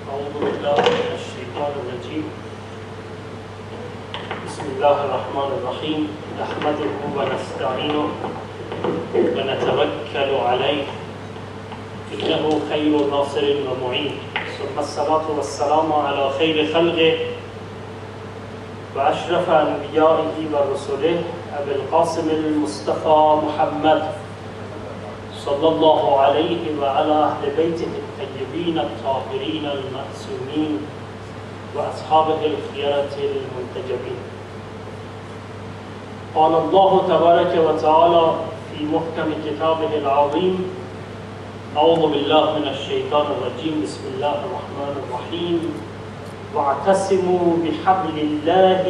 أعوذ بالله من الشيطان الرجيم. بسم الله الرحمن الرحيم. نحمده ونستعينه ونتوكل عليه إنه خير ناصر ومعين. ثم الصلاة والسلام على خير خلقه وأشرف أنبيائه ورسله أبي القاسم المصطفى محمد صلى الله عليه وعلى أهل بيته الطيبين الطاهرين المعصومين وأصحابه الخيرة المنتجبين. قال الله تبارك وتعالى في محكم كتابه العظيم: أعوذ بالله من الشيطان الرجيم. بسم الله الرحمن الرحيم. واعتصموا بحبل الله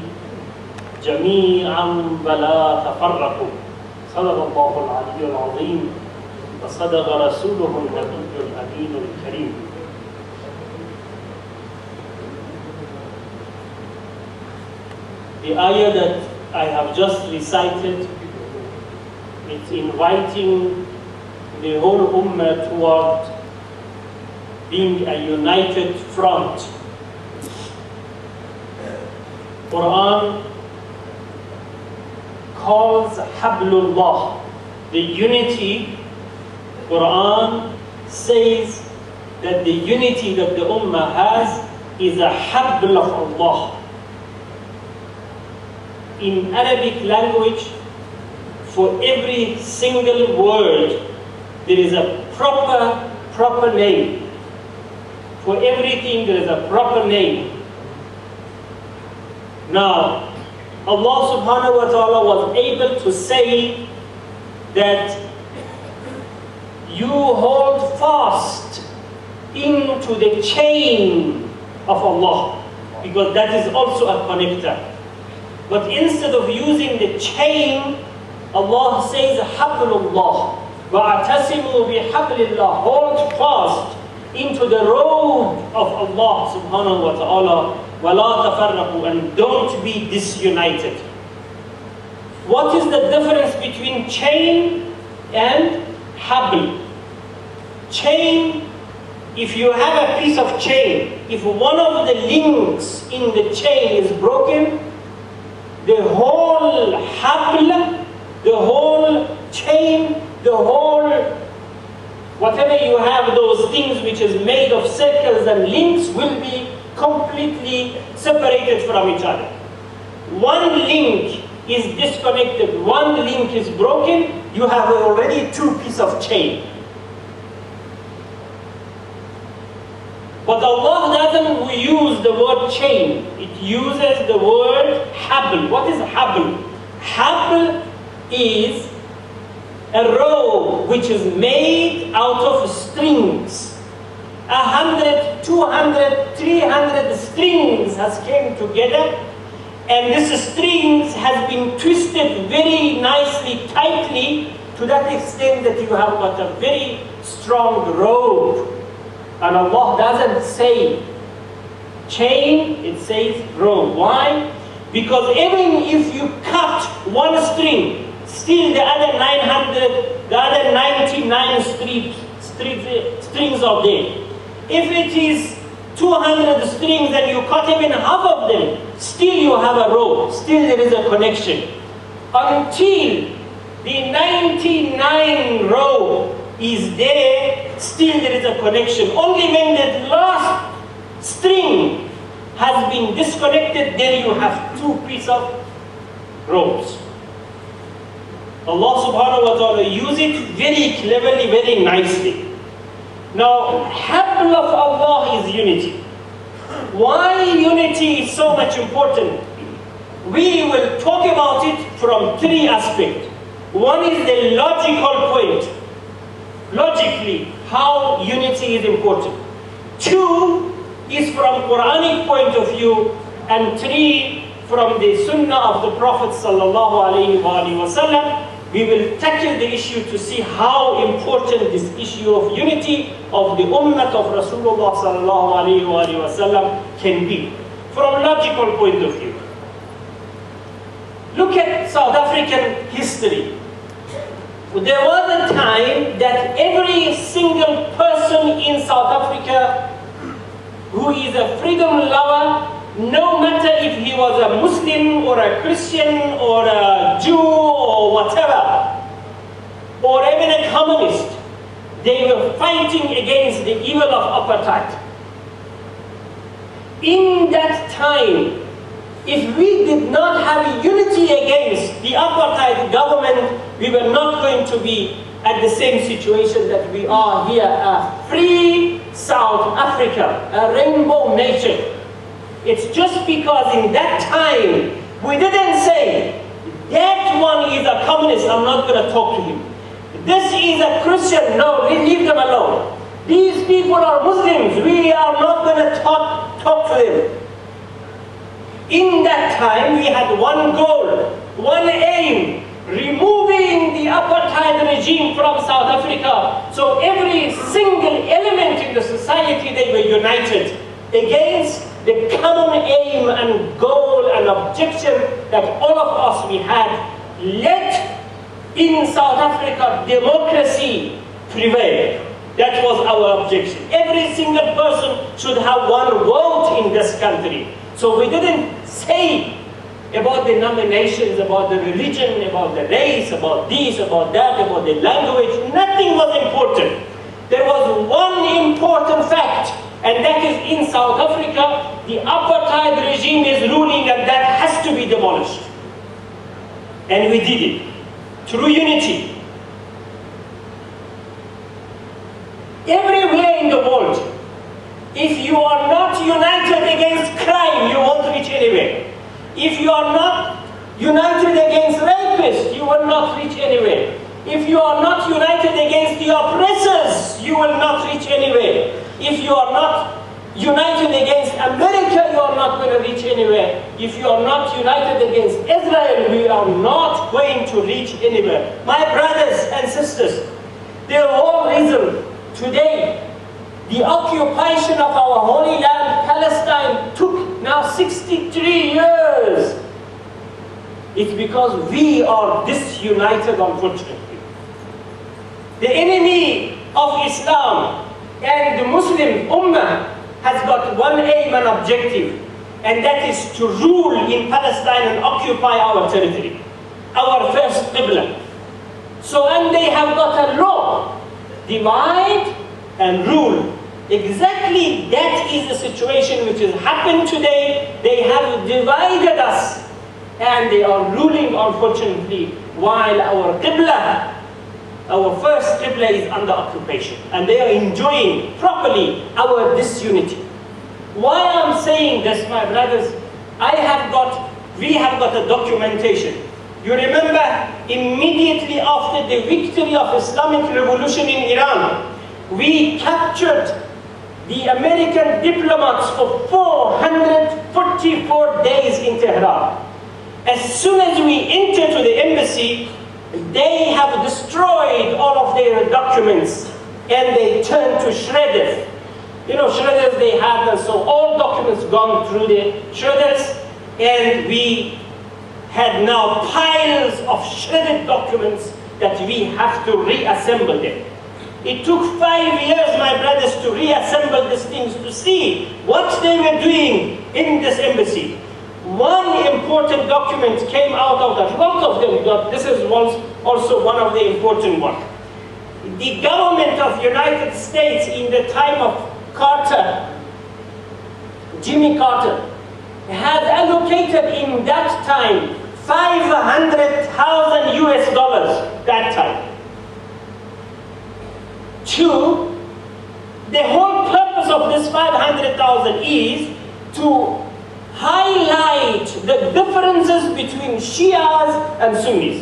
جميعا ولا تفرقوا. صدق الله العلي العظيم وصدق رسوله النبي الأمين الكريم. The ayah that I have just recited, it's inviting the whole ummah toward being a united front. Quran calls Hablullah, the unity. Quran says that the unity that the Ummah has is a Habl of Allah. In Arabic language, for every single word, there is a proper name. For everything, there is a proper name. Now, Allah subhanahu wa ta'ala was able to say that you hold fast into the chain of Allah, because that is also a connector. But instead of using the chain, Allah says, Hablullah, wa'atasimu bihablillah, hold fast into the road of Allah subhanahu wa ta'ala, وَلَا تَفَرَّقُوا, and don't be disunited. What is the difference between chain and habl? Chain, if you have a piece of chain, if one of the links in the chain is broken, the whole habl, the whole chain, the whole, whatever you have, those things which is made of circles and links will be completely separated from each other. One link is disconnected, one link is broken, you have already two pieces of chain. But Allah doesn't use the word chain, it uses the word habl. What is habl? Habl is a rope which is made out of strings. 100, 200, 300 strings has came together, and this strings has been twisted very nicely, tightly, to that extent that you have got a very strong rope. And Allah doesn't say chain, it says rope. Why? Because even if you cut one string, still the other 900, the other 99 strings are there. If it is 200 strings and you cut even half of them, still you have a rope, still there is a connection. Until the 99 rope is there, still there is a connection. Only when the last string has been disconnected, then you have two pieces of ropes. Allah subhanahu wa ta'ala uses it very cleverly, very nicely. Now, habl of Allah is unity. Why unity is so much important? We will talk about it from three aspects. One is the logical point. Logically, how unity is important. Two is from Quranic point of view, and three from the Sunnah of the Prophet sallallahu alaihi wasallam. We will tackle the issue to see how important this issue of unity of the ummah of Rasulullah sallallahu alaihi wasallam can be, from logical point of view. Look at South African history. There was a time that every single person in South Africa who is a freedom lover, no matter if he was a Muslim or a Christian or a Jew or whatever, or even a communist, they were fighting against the evil of apartheid. In that time, if we did not have unity against the apartheid government, we were not going to be at the same situation that we are here, a free South Africa, a rainbow nation. It's just because in that time, we didn't say, that one is a communist, I'm not going to talk to him. This is a Christian, no, leave them alone. These people are Muslims, we are not going to talk to them. In that time, we had one goal, one aim, removing the apartheid regime from South Africa. So every single element in the society, they were united against the common aim and goal and objection that all of us we had. Let in South Africa democracy prevail. That was our objection. Every single person should have one vote in this country. So we didn't say about the nominations, about the religion, about the race, about this, about that, about the language. Nothing was important. There was one important fact, and that is in South Africa, the apartheid regime is ruling and that has to be demolished. And we did it through unity. Everywhere in the world, if you are not united against crime, you won't reach anywhere. If you are not united against rapists, you will not reach anywhere. If you are not united against the oppressors, you will not reach anywhere. If you are not united against America, you are not going to reach anywhere. If you are not united against Israel, we are not going to reach anywhere. My brothers and sisters, the whole reason today the occupation of our Holy Land, Palestine, took now 63 years. It's because we are disunited, unfortunately. The enemy of Islam and the Muslim Ummah has got one aim and objective, and that is to rule in Palestine and occupy our territory, our first Qibla. So, and they have got a law, divide and rule. Exactly that is the situation which has happened today. They have divided us and they are ruling, unfortunately, while our Qibla, our first Qibla, is under occupation, and they are enjoying properly our disunity. Why I'm saying this, my brothers, we have got a documentation. You remember, immediately after the victory of Islamic Revolution in Iran, we captured the American diplomats for 444 days in Tehran. As soon as we enter to the embassy, they have destroyed all of their documents and they turn to shredders. You know, shredders they have, and so all documents gone through the shredders, and we had now piles of shredded documents that we have to reassemble them. It took 5 years, my brothers, to reassemble these things to see what they were doing in this embassy. One important document came out of that. Lots of them, but this is also one of the important ones. The government of the United States in the time of Carter, Jimmy Carter, had allocated in that time $500,000 US that time. Two, the whole purpose of this 500,000 is to highlight the differences between Shias and Sunnis.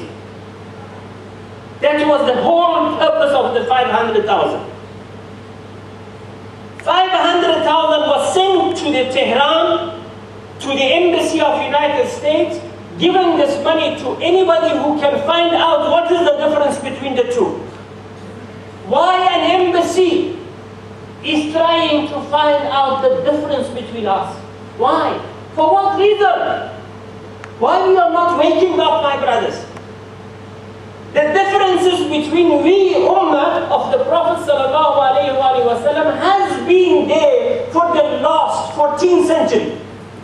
That was the whole purpose of the 500,000. 500,000 was sent to the Tehran, to the embassy of the United States, giving this money to anybody who can find out what is the difference between the two. Why an embassy is trying to find out the difference between us? Why? For what reason? Why we are not waking up, my brothers? The differences between we Ummah of the Prophet ﷺ has been there for the last 14th century.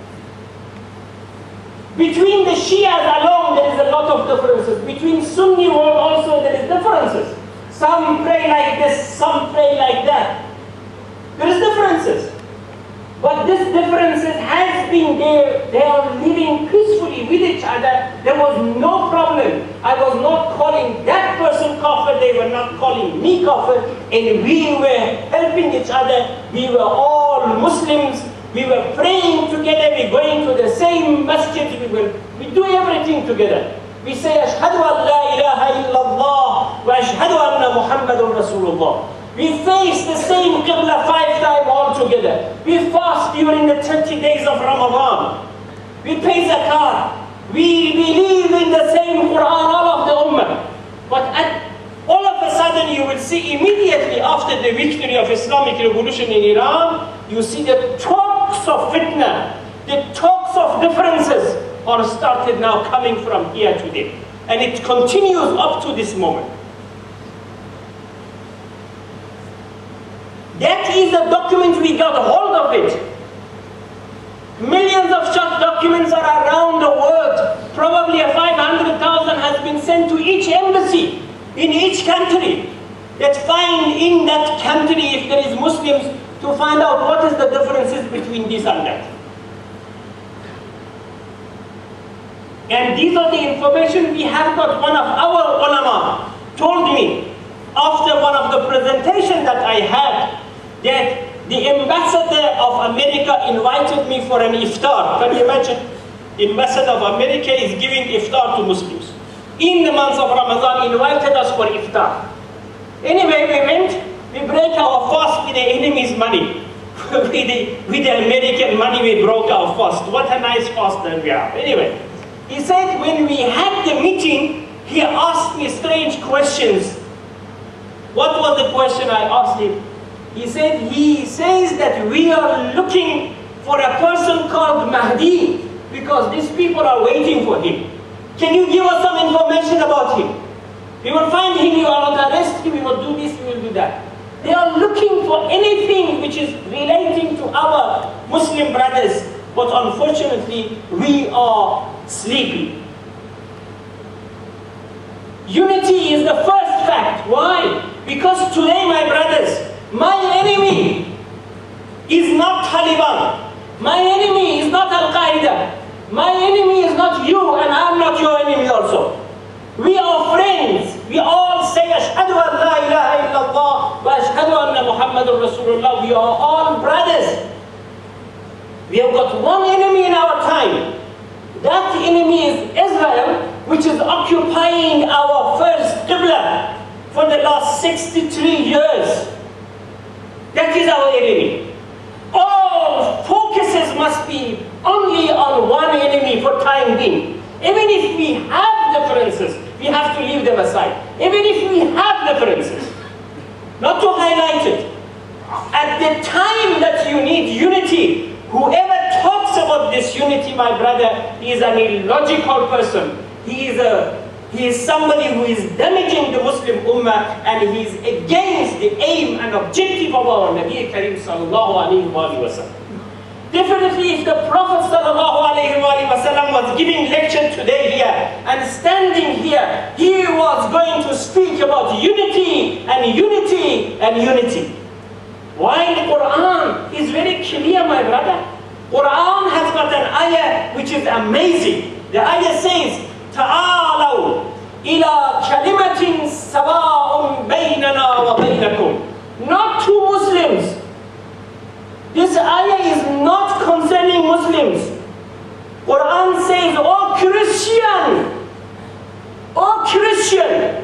Between the Shias alone, there is a lot of differences. Between Sunni world also, there is differences. Some pray like this, some pray like that. There is differences. But this differences has been there. They are living peacefully with each other. There was no problem. I was not calling that person kafir. They were not calling me kafir. And we were helping each other. We were all Muslims. We were praying together. We were going to the same masjid. We do everything together. We say, Ashhadu an la ilaha illallah wa ashhadu anna Muhammadun Rasulullah. We face the same Qibla 5 times all together. We fast during the 30 days of Ramadan. We pay zakat. We believe in the same Quran, all of the Ummah. But all of a sudden you will see immediately after the victory of Islamic revolution in Iran, you see the talks of fitna, the talks of differences are started now coming from here today. And it continues up to this moment. That is the document, we got hold of it. Millions of such documents are around the world. Probably 500,000 has been sent to each embassy in each country. That find in that country, if there is Muslims, to find out what is the differences between this and that. And these are the information we have got. One of our ulama told me after one of the presentations that I had, that the ambassador of America invited me for an iftar. Can you imagine? The ambassador of America is giving iftar to Muslims. In the month of Ramadan, invited us for iftar. Anyway, we went, we break our fast with the enemy's money. with the American money, we broke our fast. What a nice fast that we have. Anyway, he said when we had the meeting, he asked me strange questions. What was the question I asked him? He says that we are looking for a person called Mahdi because these people are waiting for him. Can you give us some information about him? We will find him, we will arrest him, we will do this, we will do that. They are looking for anything which is relating to our Muslim brothers, but unfortunately we are sleepy. Unity is the first fact. Why? Because today, my brothers, my enemy is not Taliban. My enemy is not Al-Qaeda. My enemy is not you, and I'm not your enemy also. We are friends. We all say, Ashhadu an la ilaha illallah wa ashhadu anna Muhammadur Rasulullah. We are all brothers. We have got one enemy in our time. That enemy is Israel, which is occupying our first Qibla for the last 63 years. That is our enemy. All focuses must be only on one enemy for time being. Even if we have differences, we have to leave them aside. Even if we have differences, not to highlight it. At the time that you need unity, whoever talks about this unity, my brother, is an illogical person. He is somebody who is damaging the Muslim Ummah, and he is against the aim and objective of our Nabi Karim sallallahu alayhi wa sallam. Definitely, if the Prophet sallallahu alayhi wa sallam was giving lecture today here and standing here, he was going to speak about unity and unity and unity. While the Quran is very clear, my brother. Quran has got an ayah which is amazing. The ayah says, تعالوا إلى كلمة سواء بيننا وبينكم. Not to Muslims. This ayah is not concerning Muslims. Quran says, oh Christian,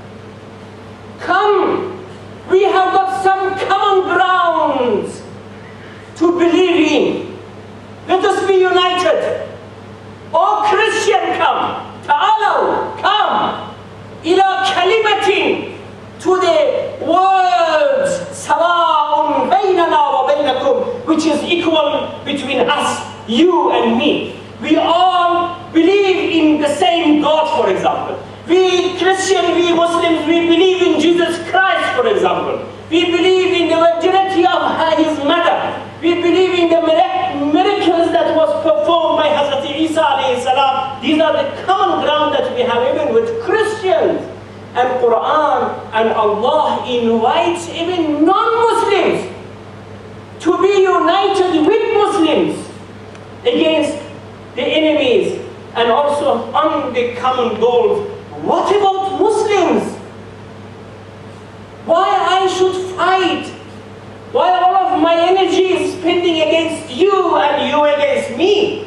come, we have got some common grounds to believe in. Let us be united. Oh Christian, come. Ta'alaw, come. Ila kalimatin, to the words sawa'un baynana wa baynakum, which is equal between us, you and me. We all believe in the same God, for example. We Christian, we Muslims, we believe in Jesus Christ, for example. We believe in the virginity of his mother. We believe in the miracle miracles that was performed by Hazrat Isa alayhi salam, these are the common ground that we have even with Christians. And Quran and Allah invites even non-Muslims to be united with Muslims against the enemies and also on the common goals. What about Muslims? Why I should fight? Why all of my energy is spending against you and you against me?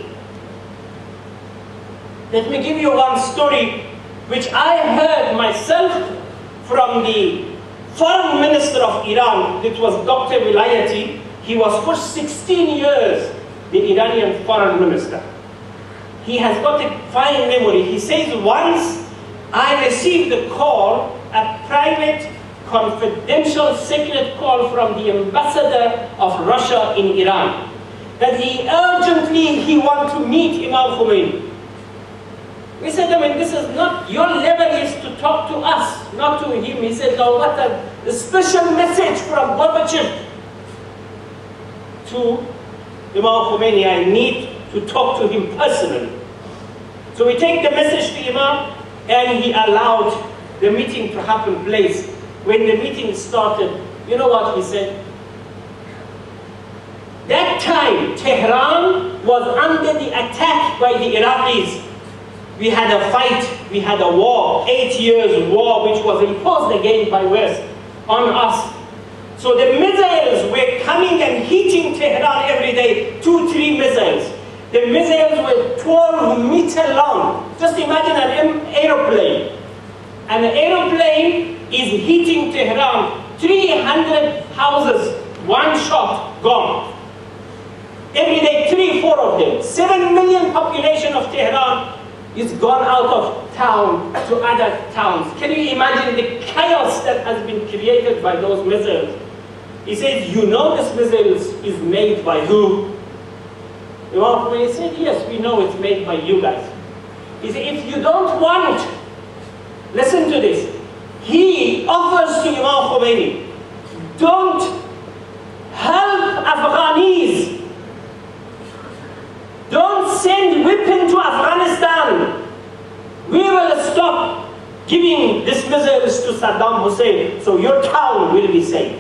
Let me give you one story which I heard myself from the foreign minister of Iran. It was Dr. Vilayati. He was for 16 years the Iranian foreign minister. He has got a fine memory. He says, once I received a call, a private, confidential, secret call from the ambassador of Russia in Iran, that he urgently wants to meet Imam Khomeini. We said, I mean, this is not, your level is to talk to us, not to him. He said, no, what a special message from Gorbachev to Imam Khomeini. I need to talk to him personally. So we take the message to Imam, and he allowed the meeting to happen place. When the meeting started, you know what he said? That time, Tehran was under the attack by the Iraqis. We had a fight, we had a war, 8 years war, which was imposed again by West on us. So the missiles were coming and hitting Tehran every day, 2-3 missiles. The missiles were 12 meters long. Just imagine an aeroplane. An aeroplane is hitting Tehran, 300 houses, one shot, gone. Every day, 3-4 of them. 7 million population of Tehran is gone out of town to other towns. Can you imagine the chaos that has been created by those missiles? He says, you know this missiles is made by who? Imam Khomeini said, yes, we know it's made by you guys. He said, if you don't want, listen to this. He offers to Imam Khomeini, don't help Afghanis. Don't send weapons to Afghanistan. We will stop giving these missiles to Saddam Hussein, so your town will be safe.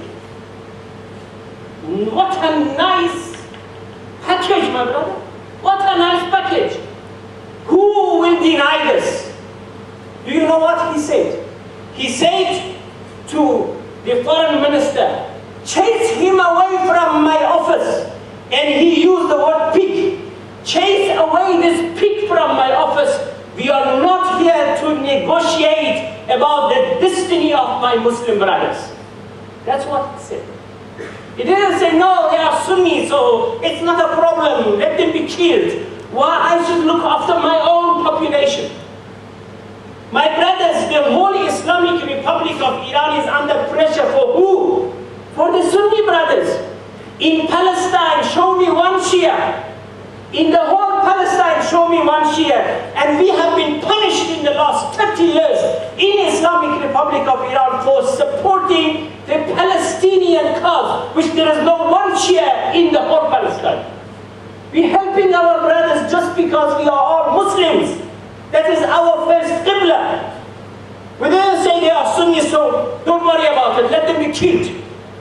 What a nice package, my brother. What a nice package. Who will deny this? Do you know what he said? He said to the foreign minister, chase him away from my office. And he used the word pig. Chase away this pig from my office. We are not here to negotiate about the destiny of my Muslim brothers. That's what he said. He didn't say, no, they are Sunni, so it's not a problem. Let them be killed. Why I should look after my own population? My brothers, the whole Islamic Republic of Iran is under pressure for who? For the Sunni brothers. In Palestine, show me one Shia. In the whole Palestine, show me one Shia. And we have been punished in the last 30 years in Islamic Republic of Iran for supporting the Palestinian cause, which there is no one Shia in the whole Palestine. We're helping our brothers just because we are all Muslims. That is our first Qibla. We didn't say they are Sunni, so don't worry about it, let them be killed.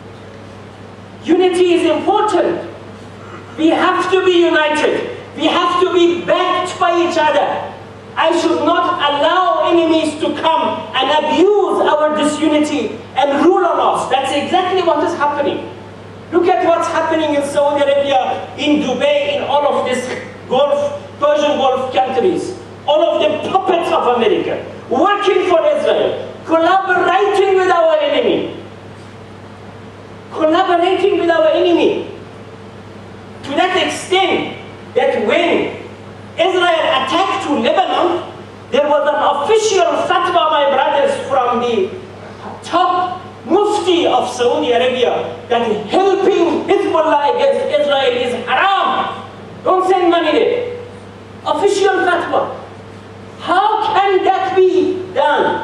Unity is important. We have to be united. We have to be backed by each other. I should not allow enemies to come and abuse our disunity and rule on us. That's exactly what is happening. Look at what's happening in Saudi Arabia, in Dubai, in all of these Persian Gulf countries. All of them puppets of America, working for Israel, collaborating with our enemy. Collaborating with our enemy. To that extent that when Israel attacked to Lebanon, there was an official fatwa, my brothers, from the top mufti of Saudi Arabia that helping Hezbollah against Israel is haram. Don't send money there. Official fatwa. How can that be done?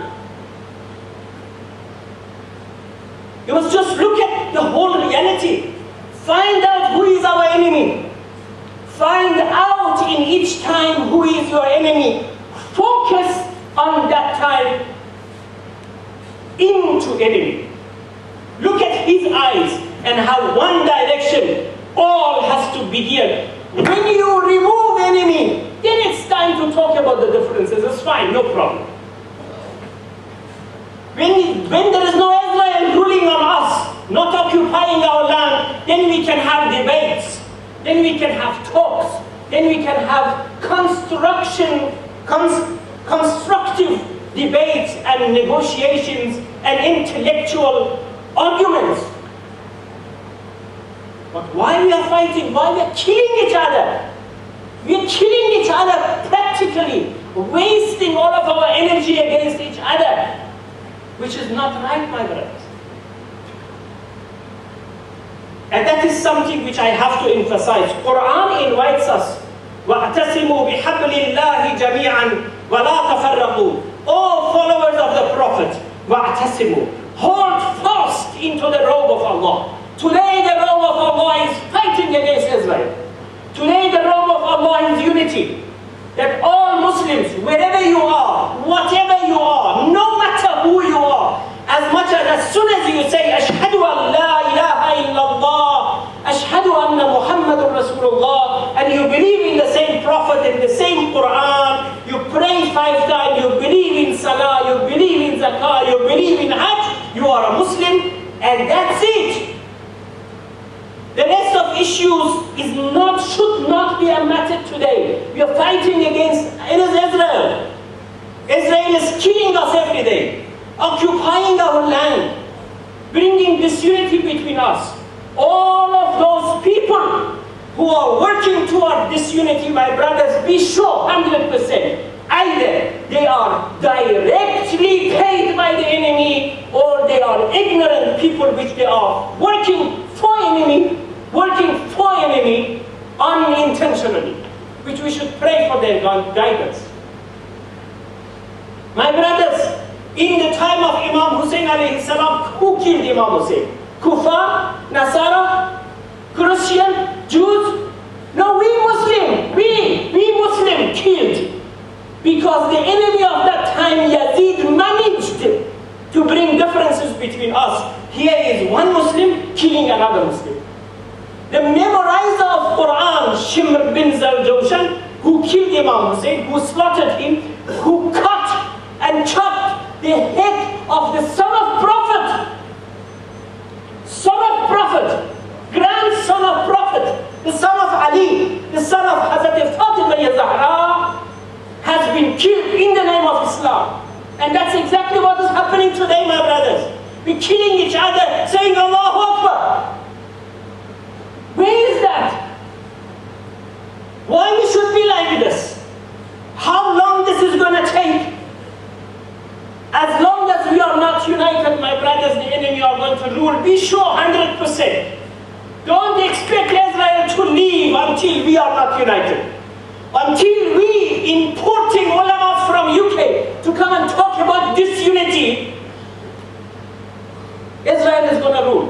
You must just look at the whole reality. Find out who is our enemy. on that time into enemy. Look at his eyes and how one direction all has to begin. When you remove enemy, then it's time to talk about the differences. It's fine, no problem. When there is no Israel ruling on us, not occupying our land, then we can have debates, then we can have talks, then we can have constructive debates and negotiations and intellectual arguments. But why we are fighting? Why we are killing each other? We are killing each other practically, wasting all of our energy against each other, which is not right, my brothers. And that is something which I have to emphasize. Quran invites us, وَاعْتَصِمُوا بِحَبْلِ اللَّهِ جَمِيعًا وَلَا تَفَرَّقُوا. All followers of the Prophet, وَاعْتَصِمُوا. Hold fast into the robe of Allah. Today the robe of Allah is fighting against Israel. Today the robe of Allah is unity. That all Muslims, wherever you are, whatever you are, no matter who you are, as soon as you say, Ashhadu an la ilaha illallah, Ashhadu anna Muhammadur Rasulullah, and you believe in the same Prophet, in the same Quran, you pray 5 times, you believe in Salah, you believe in Zakah, you believe in Hajj, you are a Muslim, and that's it. The rest of issues should not be a matter today. We are fighting against Israel. Israel is killing us every day, occupying our land, bringing disunity between us. All of those people who are working toward disunity, my brothers, be sure 100%, either they are directly paid by the enemy or they are ignorant people which they are working for enemy unintentionally, which we should pray for their guidance. My brothers, in the time of Imam Hussein alayhi salam, who killed Imam Hussein? Kufa, Nasara, Christian, Jews? No, we Muslim killed. Because the enemy of that time, Yazid, managed to bring differences between us. Here is one Muslim killing another Muslim. The memorizer of Quran, Shimr bin Zal-Jawshan, who killed Imam Hussein, who slaughtered him, who cut and chopped the head of the son of Prophet, grandson of Prophet, the son of Ali, the son of Hazrat Fatima Zahra, has been killed in the name of Islam. And that's exactly what is happening today, my brothers. We're killing each other, saying Allahu Akbar. Where is that? Why we should be like this? How long this is going to take? As long as we are not united, my brothers, the enemy are going to rule. Be sure 100%. Don't expect Israel to leave until we are not united. Until we importing ulama from UK to come and talk about disunity, Israel is going to rule.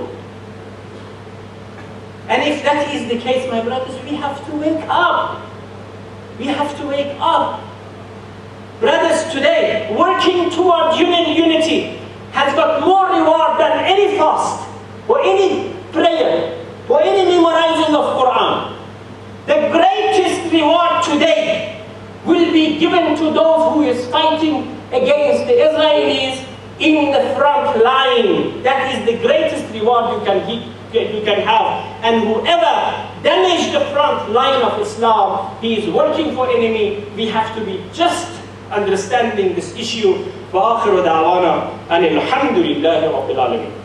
And if that is the case, my brothers, we have to wake up. We have to wake up. Brothers, today, working toward unity has got more reward than any fast, or any prayer, or any memorizing of Quran. The greatest reward today will be given to those who is fighting against the Israelis in the front line. That is the greatest reward you can have. And whoever damaged the front line of Islam, he is working for enemy. We have to be just understanding this issue. وآخر دعوانا أن الحمد لله رب العالمين.